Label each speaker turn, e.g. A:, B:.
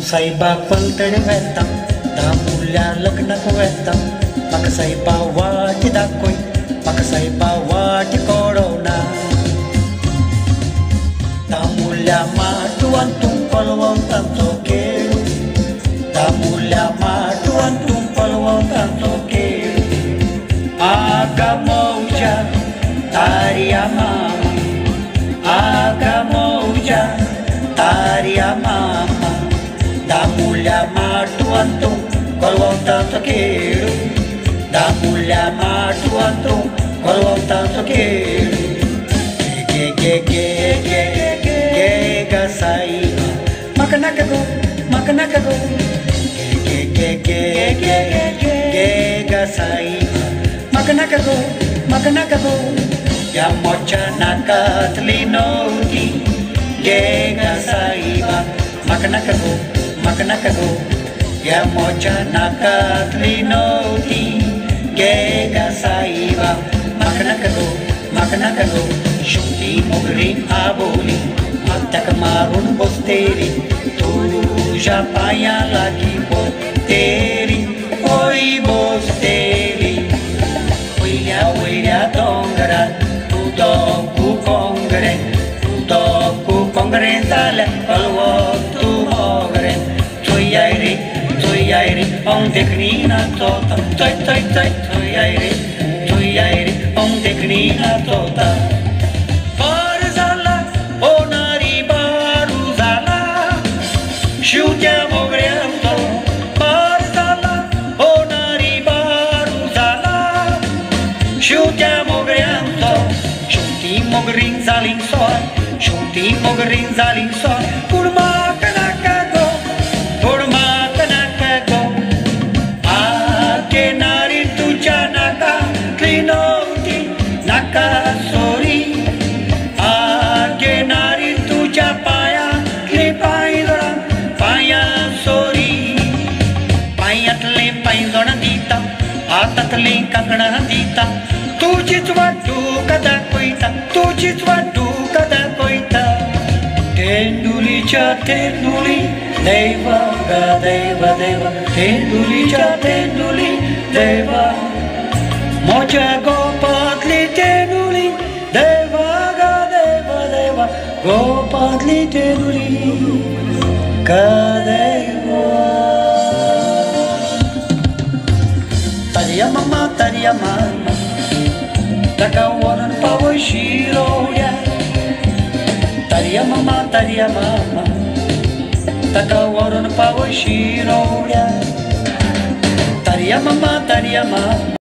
A: साईबा पलतडी वेतां दामुल्या लग्नाक वेतां म्हाका साईबा वाट दाखय म्हाका साईबा वाट कळोवना दामुल्या माटवान तूं पलवतांचो खेळ दामुल्या माटवान तूं पलवतांचो खेळ आगा मौजा तारिया मामा आगा मौजा तारिया मामा दामुल्या माटवान तूं पलवतांचो खेळ दामुल्या माटवान तूं पलवतांचो खेळ गे गे गे गे गे गे गा साईबा म्हाका नाका गो म्हाका नाका गो गे गे गे गे गे गे गा साईबा म्हाका नाका गो म्हाका नाका गो ह्या मोच्या नाकांतली नवती गे गा साईबा म्हाका नाका गो म्हाका नाका गो ह्या मोच्या नाकांतली नवती गे गा साईबा म्हाका नाका गो म्हाका नाका गो शुद्धी मोगरीन आबोली हाताक मारून बसतेरी तुझ्या पाया लागी बसतेरी ओय बसतेरी वयल्या वयल्या दोंगरात तूं कोंगरे जाल्यार पलवो तूं मोगरे चोयाय रे ओंग देखणी ना चोता चोय चोय चोय चोयाय रे ओंग देखणी ना चोता बार जाला होणारी बारू जाला शिवच्या मोगऱ्यांचो बार जाला होणारी बारू जाला शिवच्या मोगऱ्यांचो शेवटी मोगरीन जाली सोय शेवटी मोगरीन जाली सोय पूण म्हाका नाका गो पूण म्हाका नाका गो आगे नारी तुज्या नाकांतली नवती नाका सोरी आगे नारी तुज्या पांयातली पांयजोणां पांयां सोरी पांयांतली पांयजोणां दिता हातांतली कांकणां दिता तुजीच वाटूका दाखयता तुजीच वाटूका दाखयता तेंडुलीच्या तेंडुली देवा गा देवा देवा तेंडुलीच्या तेंडुली देवा मोच्या गोपांतली तेंडुली देवा गा देवा देवा गोपांतली तेंडुली गा देवा तारिया मामा taka wonan pawo shiroya taria mama taka wonan pawo shiroya taria mama